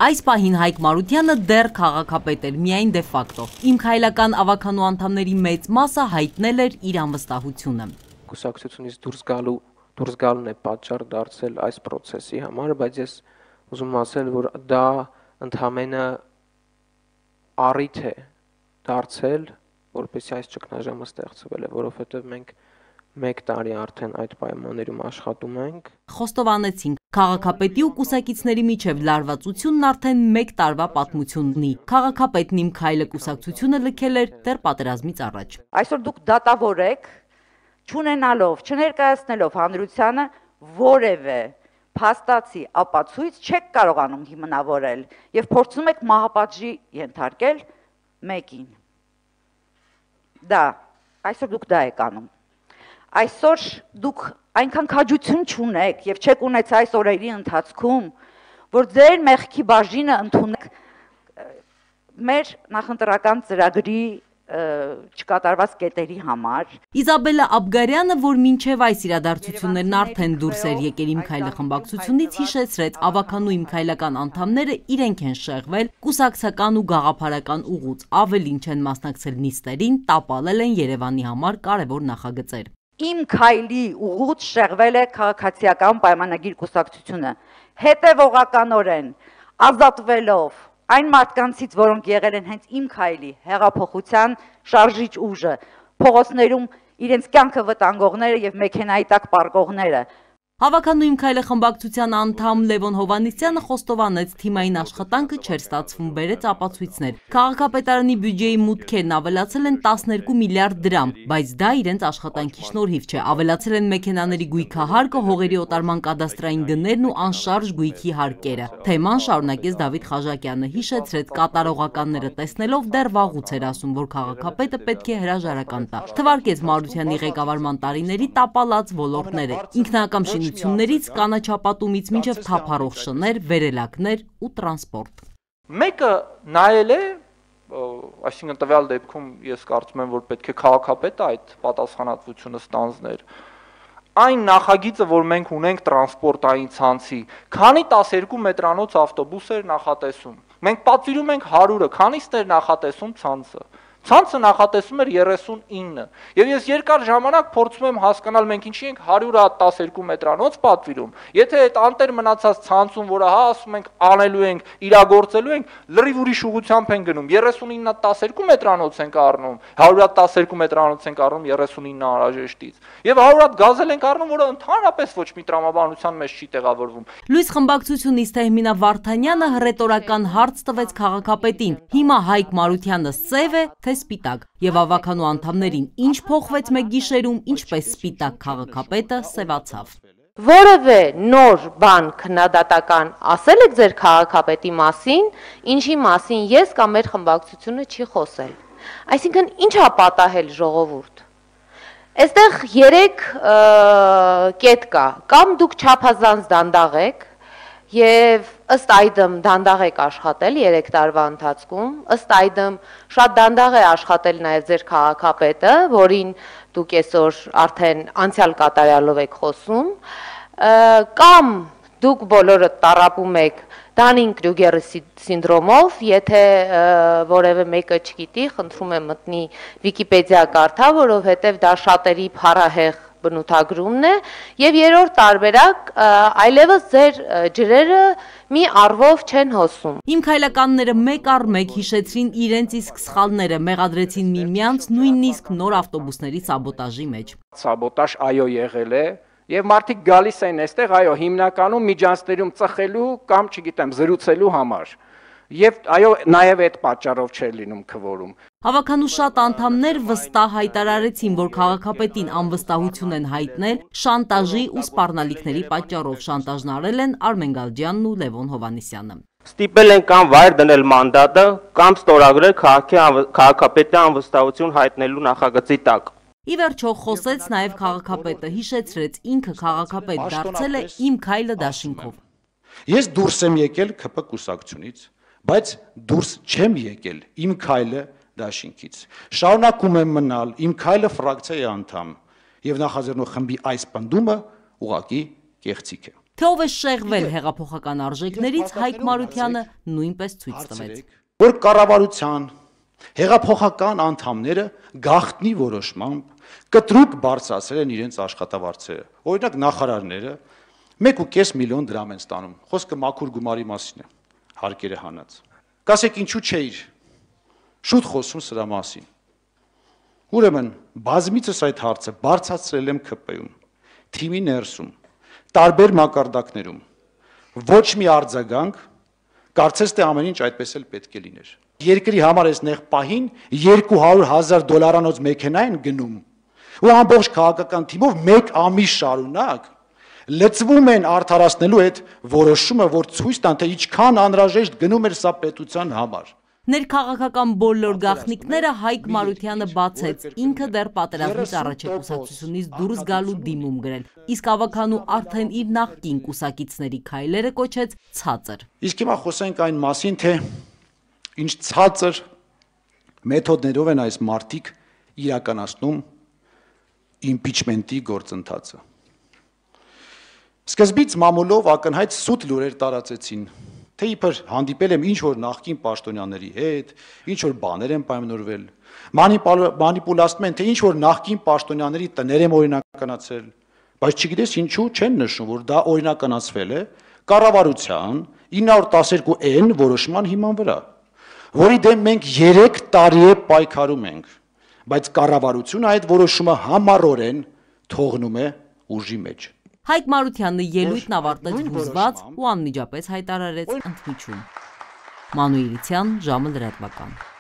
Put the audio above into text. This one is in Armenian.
Այս պահին Հայկ Մարությանը դեռ քաղաքապետ էր, միայն դե ֆակտո։ Իմ քայլական ավականու անդամների մեծ մասը հայտնել էր իր անվստահությունը։ Կուսակցությունից դուրս գալն է պատճառ դարձել այս process-ի համար, բայց ես ուզում ասել, որ դա ընդհանրապես առիթ է դարձել, որպեսզի այս ճգնաժամը ստեղծվել է, որովհետև մենք 1 տարի արդեն այդ պայմաններում աշխատում ենք։ Խոստովանեցինք, քաղաքապետի ու կուսակիցների միջև լարվածությունն արդեն 1 տարվա պատմություն ունի։ Քաղաքապետն Իմ քայլը կուսակցությունը լքել էր դեռ պատերազմից առաջ։ Այսօր դուք դատավոր եք, չունենալով, չներկայացնելով հանրությանը որևէ փաստացի ապացույց չեք կարողանում հիմնավորել եւ փորձում եք մահապատժի ենթարկել մեկին։ Դա այսօր դուք դա եք անում։ Այսօր դուք այնքան քաջություն չունեք եւ չեք ունեցա այս օրերի ընթացքում, որ ձեր մեղքի բաժինը ընդունեք մեր նախընտրական ծրագրի չկատարված կետերի համար։ Իզաբելլա Աբգարյանը, որ մինչև այս իրադարձություններն արդեն դուրս էր եկել Իմ քայլը խմբակցությունից, հիշեցրեց, ավականու Իմ քայլական անդամները իրենք են շեղվել կուսակցական ու գաղափարական ուղուց, ավելին չեն մասնակցել նիստերին, տապալել են Երևանի համար կարևոր նախագծեր։ Իմ քայլի ուղուց շեղվել է քաղաքացիական պայմանագիր կուսակցությունը, հետևողականորեն ազատվելով այն մարդկանցից, որոնք եղել են հենց Իմ քայլի հեղափոխության շարժիչ ուժը, փողոցներում իրենց կյանքը վտանգողները եւ մեքենայի տակ պառկողները։ Հավաքանու Իմ քայլը խմբակցության անդամ Լևոն Հովհաննիսյանը խոստովանեց, թիմային աշխատանքը չէր ստացվում, բերեց ապացույցներ։ Քաղաքապետարանի բյուջեի մուտքերն ավելացել են 12 միլիարդ դրամ, բայց դա իրենց աշխատանքի շնորհիվ չէ։ Ավելացել են մեքենաների գույքահարկը, հողերի օտարման կադաստրային գներն ու անշարժ գույքի հարկերը։ Թեման շարունակեց Դավիթ Խաժակյանը, հիշեցրեց, կատարողականները տեսնելով դեռ վաղուց էր ասում, որ քաղաքապետը պետք է հրաժարական տա։ Թվարկեց Մարությանի ղեկավարման տարիների տապալած ոլորտները, ինքնական շինություններից կանաչապատումից մինչև թափառող շներ, վերելակներ ու տրանսպորտ։ Մեկը նայել է, այսինքն տվյալ դեպքում ես կարծում եմ, որ պետք է քաղաքապետը այդ պատասխանատվությունը ստանձներ։ Այն նախագիծը, որ մենք ունենք տրանսպորտային ցանցի, քանի 12 մետրանոց ավտոբուս էր նախատեսում։ Մենք պատվիրում ենք 100-ը, քանիստ էր նախատեսում ցանցը։ Ցանցը նախատեսում էր 39, եւ ես երկար ժամանակ փորձում եմ հասկանալ մենք ինչի ենք 100-12 մետրանոց պատվիրում։ Եթե այդ անտեր մնացած ցանցում, որը հա ասում ենք անելու ենք, իրագործելու ենք, լրիվ ուրիշ ուղղությամբ են գնում, 39-12 մետրանոց ենք առնում, 100-12 մետրանոց ենք առնում 39 անհրաժեշտից։ Եվ 100 գազել ենք առնում, որը ընդհանրապես ոչ մի տրամաբանության մեջ չի տեղավորվում։ Լույս խմբակցությունից Թեհմինա Վարդանյանը հռետորական հարց տվեց քաղաքապետին։ Հիմա Հայկ Մարությանը սև է, թե սպիտակ, եւ ավականու անդամներին ինչ փոխվեց մեկ գիշերում, ինչպես սպիտակ քաղաքապետը սևացավ։ Որևէ նոր բան քննադատական ասել եք ձեր քաղաքապետի մասին, ինչի մասին ես կամ մեր խմբակցությունը չի խոսել։ Այսինքն ինչ է պատահել ժողովուրդ։ Այստեղ 3 կետ կա, կամ դուք չափազանց դանդաղ եք եւ ըստ այդմ դանդաղ եք աշխատել 3 տարվա ընթացքում, ըստ այդմ շատ դանդաղ է աշխատել նաեւ ձեր քաղաքապետը, որին դուք այսօր արդեն անցյալ կատարյալով եք խոսում, կամ դուք բոլորը տառապում եք Դանինգ-Կրյուգերի սինդրոմով, եթե որևէ մեկը չգիտի, խնդրում եմ մտնի Վիկիպեդիա կարդա, որովհետև դա շատերի փառահեղ բնութագրումն է, եւ երրորդ տարբերակ այլևս ձեր ջրերը մի առվով չեն հոսում։ Իմ քայլականները մեկ առ մեկ հիշեցրին իրենց իսկ սխալները, մեղադրեցին միմյանց նույնիսկ նոր ավտոբուսների սաբոտաժի մեջ։ Սաբոտաժ այո եղել է, եւ մարդիկ գալիս են այստեղ, այո, հիմնականում միջանցներում ծխելու կամ, չգիտեմ, զրուցելու համար։ Եվ այո, նաեւ այդ պատճառով չէր լինում քվորում։ Հավաքանու շատ անդամներ վստահ հայտարարեցին, որ քաղաքապետին անվստահություն են հայտնել շանտաժի ու սպառնալիքների պատճառով։ Շանտաժն արել են Արմեն Գալջյանն ու Լևոն Հովհաննիսյանը։ Ստիպել են կամ վայր դնել մանդատը, կամ ստորագրել քաղաքապետի անվստահություն հայտնելու նախագծի տակ։ Ի վերջո խոսեց նաև քաղաքապետը, հիշեցրեց ինքը քաղաքապետ դարձել է Իմ քայլը դաշինքով։ Ես դուրս եմ եկել ԿՊ կուսակցությունից, բայց դուրս չեմ եկել Իմ քայլը դաշինքից։ Շարունակում եմ մնալ Իմ քայլը ֆրակցիայի անդամ եւ նախաձեռնող խմբի այս պնդումը ուղղակի կեղծիք է։ Թե ով է շեղվել հեղափոխական արժեքներից, Հայկ Մարությանը նույնպես ցույց տվեց։ Որ կառավարության հեղափոխական անդամները գաղտնի որոշմամբ կտրուկ բարձրացրել են իրենց աշխատավարձերը։ Օրինակ նախարարները 1.5 միլիոն դրամ են ստանում։ Խոսքը մաքուր գումարի մասին է, հարկերը հանած։ Կասեք ինչու չէիր շուտ խոսում սրա մասին։ Ուրեմն բազմիցս այդ հարցը բարձրացրել եմ ՔՊ-ում, թիմի ներսում, տարբեր մակարդակներում։ Ոչ մի արձագանք, կարծես թե ամեն ինչ այդպես էլ պետք է լիներ։ Երկրի համար այս նեղ պահին $200,000 մեքենա են գնում, ու ամբողջ քաղաքական թիմով 1 ամիս շարունակ լծվում են արդարացնելու այդ որոշումը, որ ցույց տան, թե ինչքան անհրաժեշտ գնում էր սա պետության համար։ Ներքաղաքական բոլոր գաղտնիքները Հայկ Մարությանը բացեց, ինքը դեռ պատերազմից առաջ է կուսակցությունից դուրս գալու դիմում գրել, իսկ ավագանու արդեն իր նախկին կուսակիցների քայլերը կոչեց ցածր։ Իսկ հիմա խոսենք այն մասին, թե ինչ ցածր մեթոդներով են այս մարդիկ իրականացնում իմպիչմենտի գործընթացը։ Սկզբից մամուլով ակնհայտ սուտ լուրեր տարածեցին, թե իբր հանդիպել եմ ինչ-որ նախկին պաշտոնյաների հետ, ինչ-որ բաներ են պայմանավորվել, մանիպուլացնում են, թե ինչ-որ նախկին պաշտոնյաների տներ եմ օրինականացրել, բայց չգիտես ինչու չեն նշում, որ դա օրինականացվել է կառավարության 912N որոշման հիման վրա, որի դեմ մենք 3 տարի է պայքարում ենք, բայց կառավարությունը այդ որոշումը համառորեն թողնում է ուժի մեջ։ Հայկ Մարությանը ելույթն ավարտեց հուզված ու անմիջապես հայտարարեց ընդմիջում։ Մանուիլյան, ժամը լրատվական։